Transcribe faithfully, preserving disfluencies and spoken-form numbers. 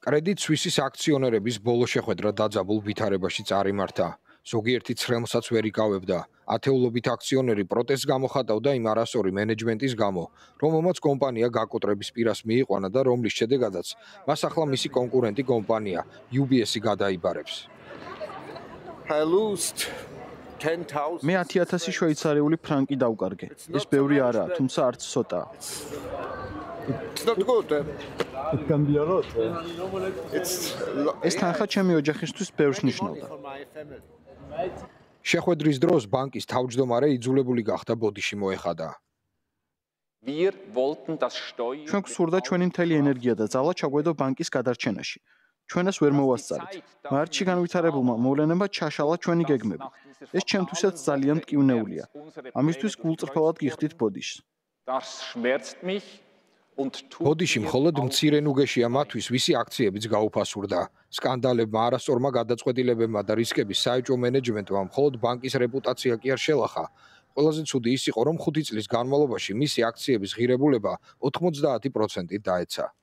კრედიტ სვისის აქციონერების ბოლო შეხვედრა დაძაბულ ვითარებაში წარიმართა. ზოგიერთი ცხრილსაც ვერ იკავებდა. ათეულობით აქციონერი პროტესტს გამოხატავდა იმ არასწორი მენეჯმენტის გამო, რომელმაც კომპანია გაკოტრების პირას მიიყვანა და რომლის შედეგადაც მას ახლა მისი კონკურენტი კომპანია იუ ბი ესი გადაიბარებს. მე ათი ათასი შვეიცარიული ფრანკი დავკარგე. ეს ბევრი არაა, თუმცა არც ცოტაა. ეს თანხა ჩემი ოჯახისთვის ბევრს ნიშნავდა. შეხვედრის დროს ბანკის თავმჯდომარე იძულებული გახდა ბოდიში მოეხადა. ჩვენ გვსურდა ჩვენი მთელი ენერგია და ძალა ჩაგვედო ბანკის გადარჩენაში. ჩვენას ვერ მოვასწარით. მარტში განვითარებულმა მოვლენებმა ჩაშალა ჩვენი გეგმები. ეს ჩემთვისაც ძალიან მტკივნეულია. ამისთვის გულწრფელად გიხდით ბოდიშს. ბოდიში მხოლოდ მცირე ნუგეშია მათთვის, ვისი აქციებიც გაუფასურდა. სკანდალებმა, არასწორმა გადაწყვეტილებებმა და რისკების საეჭვო მენეჯმენტმა მხოლოდ ბანკის რეპუტაცია კი არ შელახა. ყველაზე ცუდი ის იყო, რომ ხუთი წლის განმავლობაში მისი აქციების ღირებულება ოთხმოცდაათი პროცენტით დაეცა.